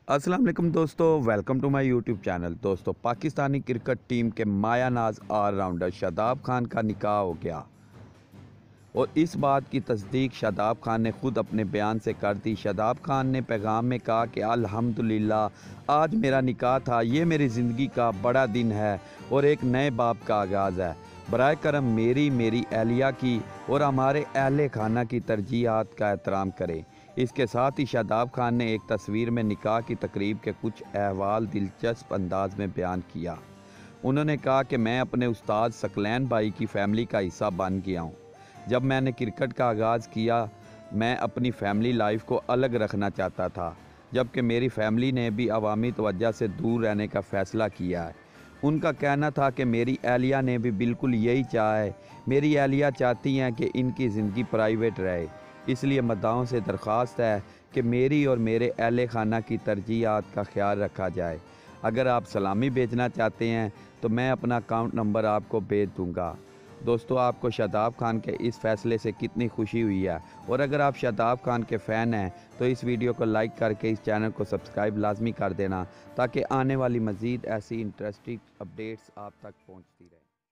अस्सलाम वालेकुम दोस्तों, welcome to my YouTube channel. दोस्तों, पाकिस्तानी क्रिकेट टीम के माया नाज ऑलराउंडर शादाब खान का निकाह हो गया और इस बात की तस्दीक शादाब खान ने खुद अपने बयान से कर दी। शादाब खान ने पैगाम में कहा कि अल्हम्दुलिल्लाह आज मेरा निकाह था, ये मेरी ज़िंदगी का बड़ा दिन है और एक नए बाब का आगाज़ है। बराए करम मेरी अहलिया की और हमारे अहले खाना की तरजीहात का एहतराम करें। इसके साथ ही शादाब खान ने एक तस्वीर में निकाह की तकरीब के कुछ अहवाल दिलचस्प अंदाज में बयान किया। उन्होंने कहा कि मैं अपने उस्ताद सकलैन भाई की फ़ैमिली का हिस्सा बन गया हूँ। जब मैंने क्रिकेट का आगाज़ किया, मैं अपनी फ़ैमिली लाइफ को अलग रखना चाहता था, जबकि मेरी फ़ैमिली ने भी अवामी तवज्जो से दूर रहने का फ़ैसला किया है। उनका कहना था कि मेरी अहलिया ने भी बिल्कुल यही चाहा है। मेरी अहलिया चाहती हैं कि इनकी ज़िंदगी प्राइवेट रहे, इसलिए मद्दाओं से दरख्वास्त है कि मेरी और मेरे अहले खाना की तरजीहात का ख्याल रखा जाए। अगर आप सलामी भेजना चाहते हैं तो मैं अपना अकाउंट नंबर आपको भेज दूँगा। दोस्तों, आपको शादाब खान के इस फ़ैसले से कितनी खुशी हुई है? और अगर आप शादाब खान के फ़ैन हैं तो इस वीडियो को लाइक करके इस चैनल को सब्सक्राइब लाजमी कर देना, ताकि आने वाली मज़ीद ऐसी इंटरेस्टिंग अपडेट्स आप तक पहुँचती रहे।